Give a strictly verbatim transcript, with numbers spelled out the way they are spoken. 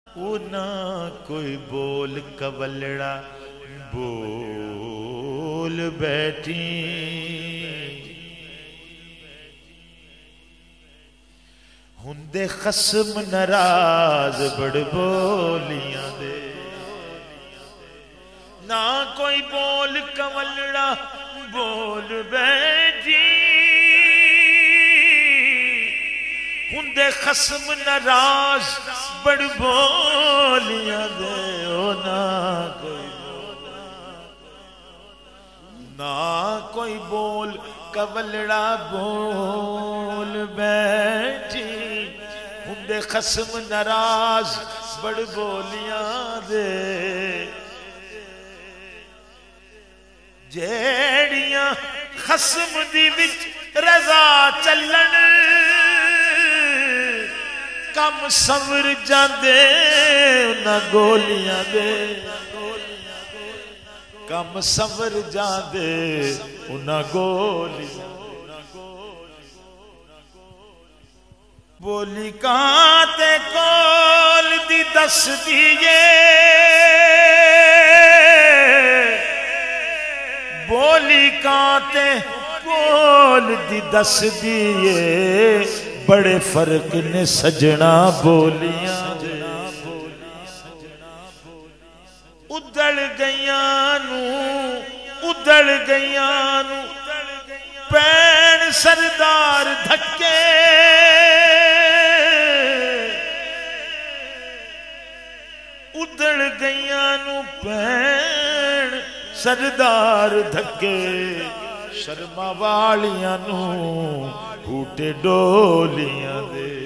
ना कोई बोल कवलड़ा बोल बैठी हुंदे खसम नाराज बड़ बोलियां दे ना कोई बोल कवलड़ा बोल बैठी हुंदे खसम नाराज बड़ बोलियां दे ओ ना कोई ना कोई बोल कवलड़ा बोल बैठी हुंदे खसम नाराज बड़ बोलियां दे जेड़ियां खसम दी विच रजा चलन कम सवर जांदे उन्हां गोलियां दे कम सवर जांदे उन्हां गोलियां बोली काते कोल दी दस दिए बोली काते कोल दी दस दिए बड़े फर्क ने सजना बोलियां उदड़ गईयां नू उदड़ गईयां नू पैण सरदार धक्के उदड़ गईयां नू पैण सरदार धक्के शर्मा वालियां नू टूटे डोलियां दे